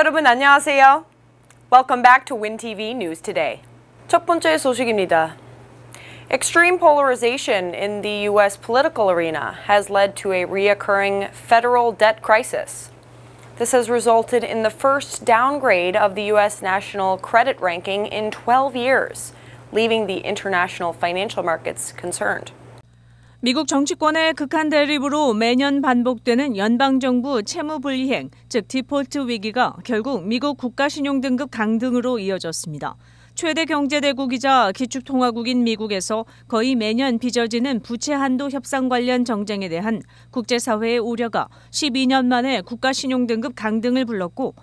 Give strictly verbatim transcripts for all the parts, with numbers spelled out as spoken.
여러분 안녕하세요. Welcome back to WinTV News Today. 첫 번째 소식입니다. Extreme polarization in the U S political arena has led to a reoccurring federal debt crisis. This has resulted in the first downgrade of the U S national credit ranking in twelve years, leaving the international financial markets concerned. 미국 정치권의 극한 대립으로 매년 반복되는 연방정부 채무 불이행, 즉 디폴트 위기가 결국 미국 국가신용등급 강등으로 이어졌습니다. 최대 경제대국이자 기축통화국인 미국에서 거의 매년 빚어지는 부채 한도 협상 관련 정쟁에 대한 국제사회의 우려가 십이 년 만에 국가신용등급 강등을 불렀고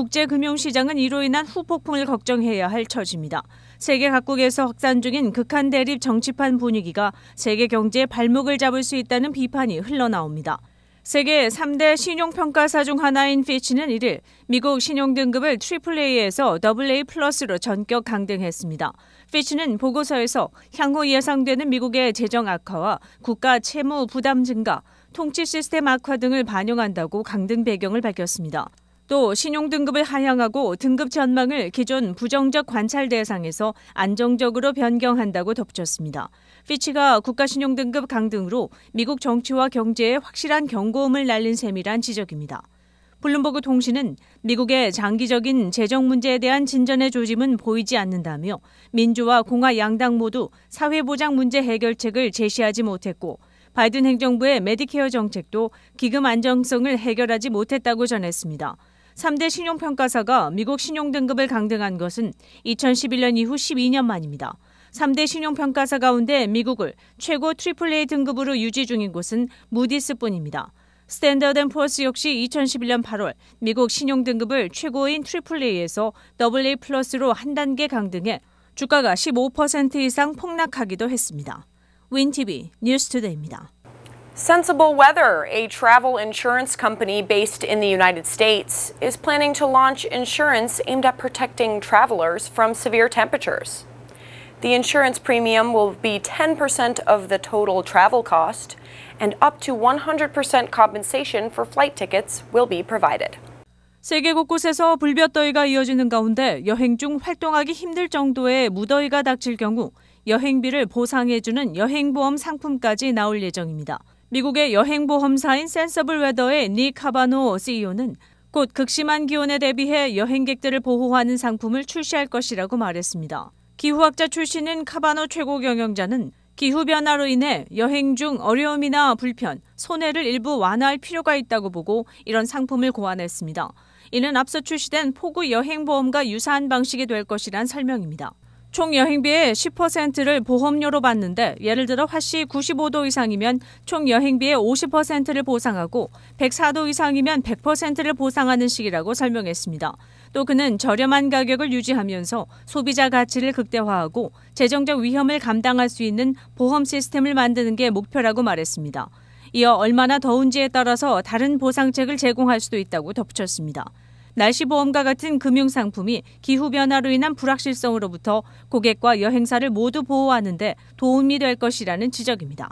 국제금융시장은 이로 인한 후폭풍을 걱정해야 할 처지입니다. 세계 각국에서 확산 중인 극한 대립 정치판 분위기가 세계 경제의 발목을 잡을 수 있다는 비판이 흘러나옵니다. 세계 삼 대 신용평가사 중 하나인 피치는 일 일 미국 신용등급을 트리플 에이에서 더블 에이 플러스로 전격 강등했습니다. 피치는 보고서에서 향후 예상되는 미국의 재정 악화와 국가 채무 부담 증가, 통치 시스템 악화 등을 반영한다고 강등 배경을 밝혔습니다. 또 신용등급을 하향하고 등급 전망을 기존 부정적 관찰 대상에서 안정적으로 변경한다고 덧붙였습니다. 피치가 국가신용등급 강등으로 미국 정치와 경제에 확실한 경고음을 날린 셈이란 지적입니다. 블룸버그 통신은 미국의 장기적인 재정 문제에 대한 진전의 조짐은 보이지 않는다며 민주와 공화 양당 모두 사회보장 문제 해결책을 제시하지 못했고 바이든 행정부의 메디케어 정책도 기금 안정성을 해결하지 못했다고 전했습니다. 삼 대 신용평가사가 미국 신용등급을 강등한 것은 이천십일 년 이후 십이 년 만입니다. 삼 대 신용평가사 가운데 미국을 최고 트리플 에이 등급으로 유지 중인 곳은 무디스뿐입니다. 스탠더드 앤 푸어스 역시 이천십일 년 팔월 미국 신용등급을 최고인 트리플 에이에서 더블 에이 플러스로 한 단계 강등해 주가가 십오 퍼센트 이상 폭락하기도 했습니다. 윈티비 뉴스투데이입니다. Sensible Weather, a travel insurance company based in the United States, is planning to launch insurance aimed at protecting travelers from severe temperatures. The insurance premium will be ten percent of the total travel cost, and up to one hundred percent compensation for flight tickets will be provided. 세계 곳곳에서 불볕더위가 이어지는 가운데 여행 중 활동하기 힘들 정도의 무더위가 닥칠 경우 여행비를 보상해주는 여행보험 상품까지 나올 예정입니다. 미국의 여행보험사인 센서블 웨더의 닉 카바노 씨이오는 곧 극심한 기온에 대비해 여행객들을 보호하는 상품을 출시할 것이라고 말했습니다. 기후학자 출신인 카바노 최고 경영자는 기후변화로 인해 여행 중 어려움이나 불편, 손해를 일부 완화할 필요가 있다고 보고 이런 상품을 고안했습니다. 이는 앞서 출시된 폭우 여행보험과 유사한 방식이 될 것이란 설명입니다. 총 여행비의 십 퍼센트를 보험료로 받는데 예를 들어 화씨 구십오 도 이상이면 총 여행비의 오십 퍼센트를 보상하고 백사 도 이상이면 백 퍼센트를 보상하는 식이라고 설명했습니다. 또 그는 저렴한 가격을 유지하면서 소비자 가치를 극대화하고 재정적 위험을 감당할 수 있는 보험 시스템을 만드는 게 목표라고 말했습니다. 이어 얼마나 더운지에 따라서 다른 보상책을 제공할 수도 있다고 덧붙였습니다. 날씨보험과 같은 금융상품이 기후변화로 인한 불확실성으로부터 고객과 여행사를 모두 보호하는 데 도움이 될 것이라는 지적입니다.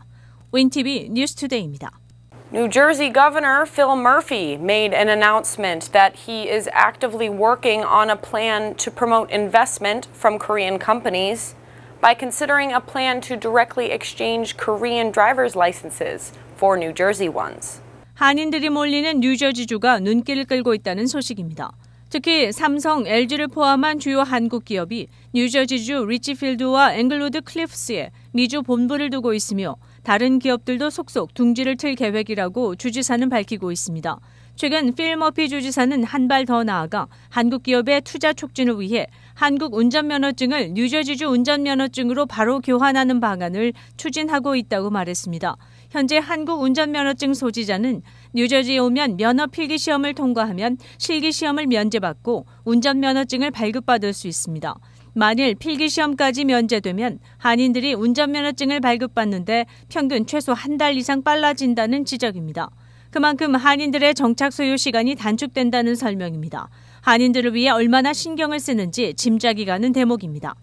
윈티비 뉴스투데이입니다. New Jersey Governor Phil Murphy made an announcement that he is actively working on a plan to promote investment from Korean companies by considering a plan to directly exchange Korean driver's licenses for New Jersey ones. 한인들이 몰리는 뉴저지주가 눈길을 끌고 있다는 소식입니다. 특히 삼성, 엘지를 포함한 주요 한국 기업이 뉴저지주 리치필드와 앵글우드 클리프스에 미주 본부를 두고 있으며 다른 기업들도 속속 둥지를 틀 계획이라고 주지사는 밝히고 있습니다. 최근 필 머피 주지사는 한 발 더 나아가 한국 기업의 투자 촉진을 위해 한국 운전면허증을 뉴저지주 운전면허증으로 바로 교환하는 방안을 추진하고 있다고 말했습니다. 현재 한국 운전면허증 소지자는 뉴저지에 오면 면허 필기시험을 통과하면 실기시험을 면제받고 운전면허증을 발급받을 수 있습니다. 만일 필기시험까지 면제되면 한인들이 운전면허증을 발급받는데 평균 최소 한 달 이상 빨라진다는 지적입니다. 그만큼 한인들의 정착 소요 시간이 단축된다는 설명입니다. 한인들을 위해 얼마나 신경을 쓰는지 짐작이 가는 대목입니다.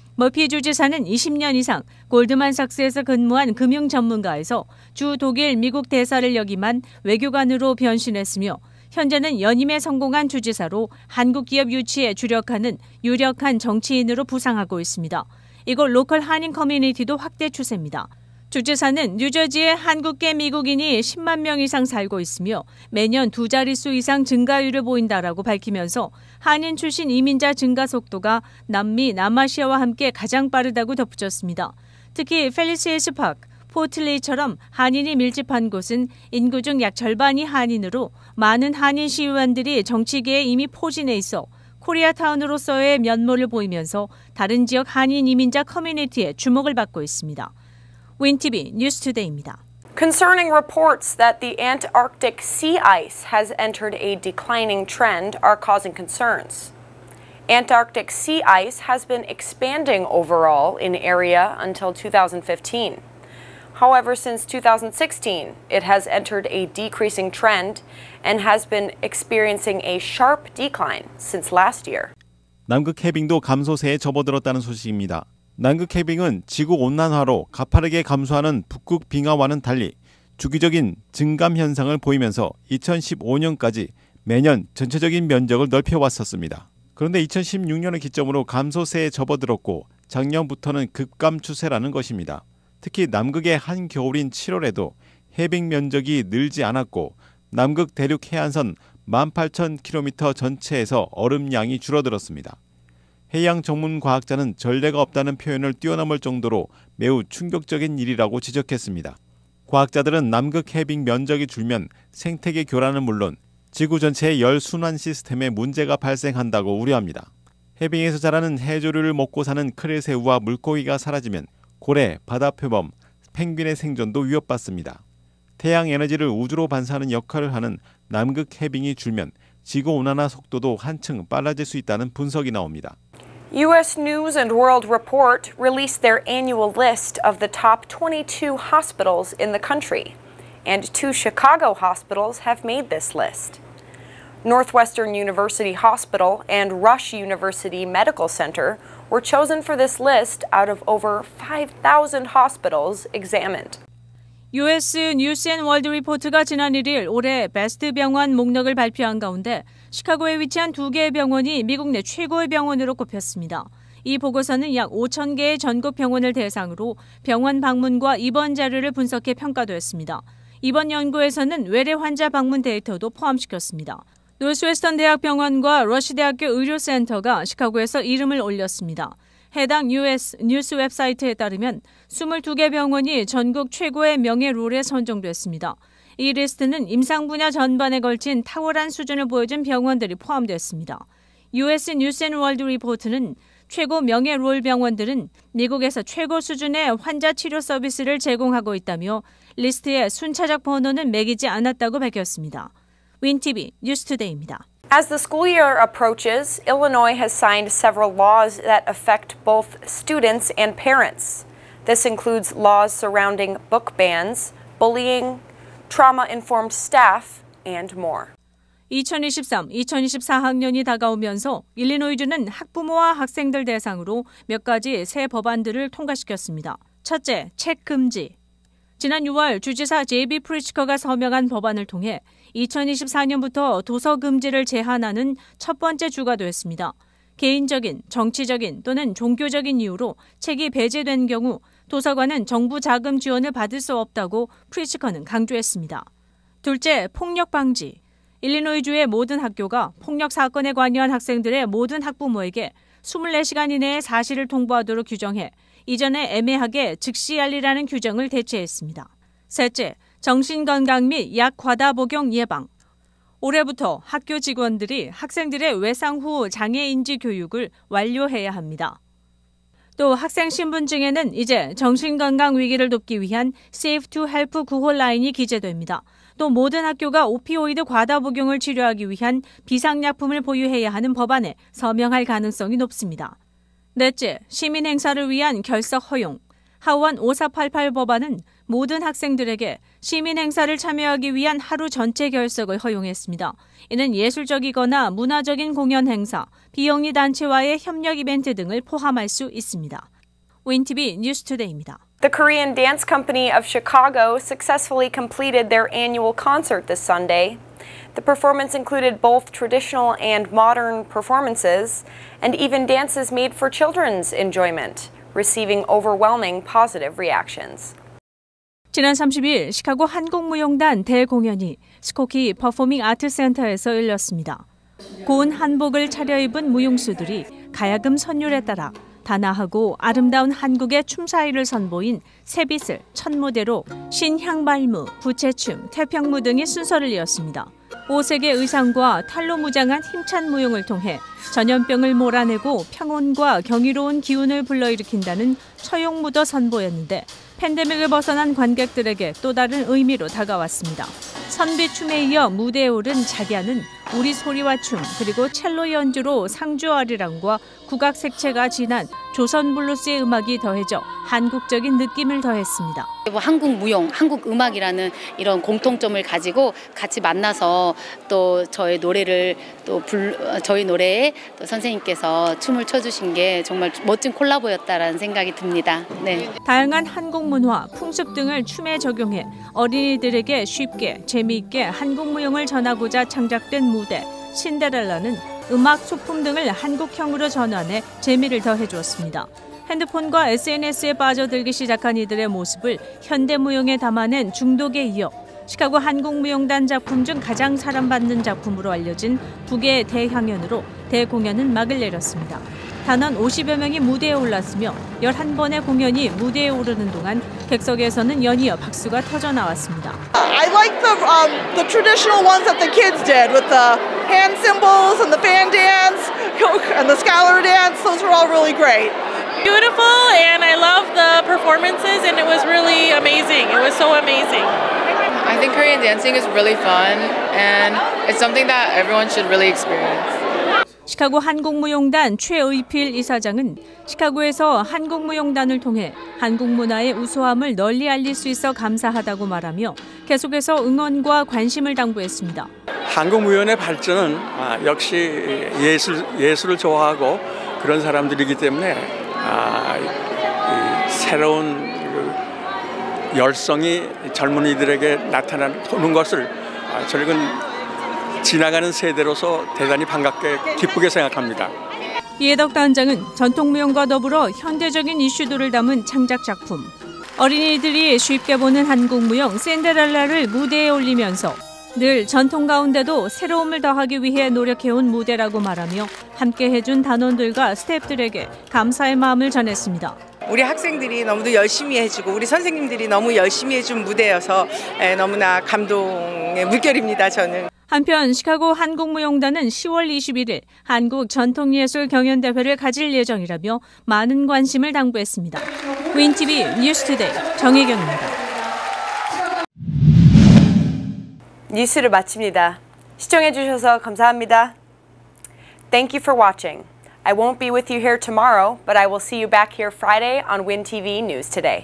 머피 주지사는 이십 년 이상 골드만삭스에서 근무한 금융 전문가에서 주 독일 미국 대사를 역임한 외교관으로 변신했으며 현재는 연임에 성공한 주지사로 한국 기업 유치에 주력하는 유력한 정치인으로 부상하고 있습니다. 이곳 로컬 한인 커뮤니티도 확대 추세입니다. 주지사는 뉴저지에 한국계 미국인이 십만 명 이상 살고 있으며 매년 두 자릿수 이상 증가율을 보인다라고 밝히면서 한인 출신 이민자 증가 속도가 남미, 남아시아와 함께 가장 빠르다고 덧붙였습니다. 특히 펠리시에스 파크, 포틀레이처럼 한인이 밀집한 곳은 인구 중 약 절반이 한인으로 많은 한인 시의원들이 정치계에 이미 포진해 있어 코리아타운으로서의 면모를 보이면서 다른 지역 한인 이민자 커뮤니티에 주목을 받고 있습니다. 윈티비 뉴스투데이입니다. Concerning reports that the Antarctic sea ice has entered a declining trend are causing concerns. Antarctic sea ice has been expanding overall in area until two thousand fifteen. However, since two thousand sixteen, it has entered a decreasing trend and has been experiencing a sharp decline since last year. 남극 해빙도 감소세에 접어들었다는 소식입니다. 남극 해빙은 지구 온난화로 가파르게 감소하는 북극 빙하와는 달리 주기적인 증감 현상을 보이면서 이천십오 년까지 매년 전체적인 면적을 넓혀왔었습니다. 그런데 이천십육 년을 기점으로 감소세에 접어들었고 작년부터는 급감 추세라는 것입니다. 특히 남극의 한겨울인 칠월에도 해빙 면적이 늘지 않았고 남극 대륙 해안선 만 팔천 킬로미터 전체에서 얼음량이 줄어들었습니다. 해양 전문 과학자는 전례가 없다는 표현을 뛰어넘을 정도로 매우 충격적인 일이라고 지적했습니다. 과학자들은 남극 해빙 면적이 줄면 생태계 교란은 물론 지구 전체의 열 순환 시스템에 문제가 발생한다고 우려합니다. 해빙에서 자라는 해조류를 먹고 사는 크릴새우와 물고기가 사라지면 고래, 바다표범, 펭귄의 생존도 위협받습니다. 태양 에너지를 우주로 반사하는 역할을 하는 남극 해빙이 줄면 지구온난화 속도도 한층 빨라질 수 있다는 분석이 나옵니다. U S News and World Report released their annual list of the top twenty-two hospitals in the country, and two Chicago hospitals have made this list. Northwestern University Hospital and Rush University Medical Center were chosen for this list out of over five thousand hospitals examined. 유에스 뉴스 앤 월드 리포트가 지난 일 일 올해 베스트 병원 목록을 발표한 가운데 시카고에 위치한 두 개의 병원이 미국 내 최고의 병원으로 꼽혔습니다. 이 보고서는 약 오천 개의 전국 병원을 대상으로 병원 방문과 입원 자료를 분석해 평가되었습니다. 이번 연구에서는 외래 환자 방문 데이터도 포함시켰습니다. 노스웨스턴 대학병원과 러시대학교 의료센터가 시카고에서 이름을 올렸습니다. 해당 유에스 뉴스 웹사이트에 따르면 이십이 개 병원이 전국 최고의 명예롤에 선정됐습니다. 이 리스트는 임상 분야 전반에 걸친 탁월한 수준을 보여준 병원들이 포함됐습니다. 유에스 뉴스 앤 월드 리포트는 최고 명예롤 병원들은 미국에서 최고 수준의 환자 치료 서비스를 제공하고 있다며 리스트에 순차적 번호는 매기지 않았다고 밝혔습니다. 윈티비 뉴스투데이입니다. As the school year approaches, Illinois has signed several laws that affect both students and parents. This includes laws surrounding book bans, bullying, trauma-informed staff, and more. 이천이십삼 이천이십사 학년이 다가오면서 일리노이주는 학부모와 학생들 대상으로 몇 가지 새 법안들을 통과시켰습니다. 첫째, 책 금지. 지난 유월 주지사 제이비 프리츠커가 서명한 법안을 통해 이천이십사 년부터 도서 금지를 제한하는 첫 번째 주가 됐습니다. 개인적인, 정치적인 또는 종교적인 이유로 책이 배제된 경우 도서관은 정부 자금 지원을 받을 수 없다고 프리츠커는 강조했습니다. 둘째, 폭력 방지. 일리노이주의 모든 학교가 폭력 사건에 관여한 학생들의 모든 학부모에게 이십사 시간 이내에 사실을 통보하도록 규정해 이전에 애매하게 즉시 알리라는 규정을 대체했습니다. 셋째, 정신건강 및 약 과다 복용 예방. 올해부터 학교 직원들이 학생들의 외상 후 장애인지 교육을 완료해야 합니다. 또 학생 신분증에는 이제 정신건강 위기를 돕기 위한 Safe to Help 구호 라인이 기재됩니다. 또 모든 학교가 오피오이드 과다 복용을 치료하기 위한 비상약품을 보유해야 하는 법안에 서명할 가능성이 높습니다. 넷째, 시민 행사를 위한 결석 허용. 하원 오사팔팔 법안은 모든 학생들에게 시민 행사를 참여하기 위한 하루 전체 결석을 허용했습니다. 이는 예술적이거나 문화적인 공연 행사, 비영리 단체와의 협력 이벤트 등을 포함할 수 있습니다. 윈티비 뉴스투데이입니다. The Korean Dance Company of Chicago successfully completed their annual concert this Sunday The performance included both traditional and modern performances, and even dances made for children's enjoyment, receiving overwhelming positive reactions. 지난 삼십일 시카고 한국무용단 대공연이 스코키 퍼포밍 아트 센터에서 열렸습니다. 고운 한복을 차려입은 무용수들이 가야금 선율에 따라 단아하고 아름다운 한국의 춤사위를 선보인 새빛을 첫 무대로 신향발무, 부채춤, 태평무 등이 순서를 이었습니다. 오색의 의상과 탈로 무장한 힘찬 무용을 통해 전염병을 몰아내고 평온과 경이로운 기운을 불러일으킨다는 처용무도 선보였는데 팬데믹을 벗어난 관객들에게 또 다른 의미로 다가왔습니다. 선비춤에 이어 무대에 오른 자기야는 우리 소리와 춤 그리고 첼로 연주로 상주 아리랑과 국악 색채가 진한 조선 블루스의 음악이 더해져 한국적인 느낌을 더했습니다. 한국 무용, 한국 음악이라는 이런 공통점을 가지고 같이 만나서 또 저의 노래를 또 불, 저희 노래에 또 선생님께서 춤을 춰주신 게 정말 멋진 콜라보였다라는 생각이 듭니다. 네. 다양한 한국 문화, 풍습 등을 춤에 적용해 어린이들에게 쉽게 재미있게 한국 무용을 전하고자 창작된 무대 신데렐라는 음악, 소품 등을 한국형으로 전환해 재미를 더해주었습니다. 핸드폰과 에스엔에스에 빠져들기 시작한 이들의 모습을 현대무용에 담아낸 중독에 이어 시카고 한국무용단 작품 중 가장 사랑받는 작품으로 알려진 북의 대향연으로 대공연은 막을 내렸습니다. 단원 오십여 명이 무대에 올랐으며 열한 번의 공연이 무대에 오르는 동안 객석에서는 연이어 박수가 터져 나왔습니다. I like the um, the traditional ones that the kids did with the hand cymbals and the fan dance and the scholar dance. Those were all really great. Beautiful, and I love the performances, and it was really amazing. It was so amazing. I think Korean dancing is really fun, and it's something that everyone should really experience. 시카고 한국무용단 최의필 이사장은 시카고에서 한국무용단을 통해 한국 문화의 우수함을 널리 알릴 수 있어 감사하다고 말하며 계속해서 응원과 관심을 당부했습니다. 한국무용의 발전은 역시 예술, 예술을 좋아하고 그런 사람들이기 때문에 아, 이 새로운 열성이 젊은이들에게 나타나는 것을 저희는 지나가는 세대로서 대단히 반갑게 기쁘게 생각합니다. 이해덕 단장은 전통무용과 더불어 현대적인 이슈들을 담은 창작 작품, 어린이들이 쉽게 보는 한국무용 신데렐라를 무대에 올리면서 늘 전통 가운데도 새로움을 더하기 위해 노력해온 무대라고 말하며 함께 해준 단원들과 스태프들에게 감사의 마음을 전했습니다. 우리 학생들이 너무도 열심히 해주고 우리 선생님들이 너무 열심히 해준 무대여서 너무나 감동의 물결입니다. 저는. 한편 시카고 한국무용단은 시월 이십일일 한국 전통예술 경연대회를 가질 예정이라며 많은 관심을 당부했습니다. 윈티비 뉴스투데이 정혜경입니다. 뉴스를 마칩니다. 시청해주셔서 감사합니다. Thank you for watching. I won't be with you here tomorrow, but I will see you back here Friday on WinTV News Today.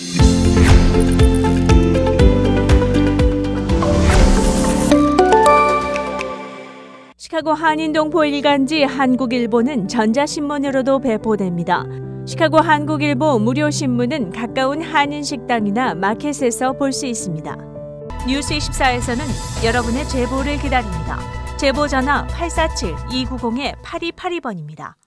시카고 한인동포 일간지 한국일보는 전자신문으로도 배포됩니다. 시카고 한국일보 무료신문은 가까운 한인식당이나 마켓에서 볼 수 있습니다. 뉴스 이십사에서는 여러분의 제보를 기다립니다. 제보 전화 팔사칠 이구공 팔이팔이 번입니다.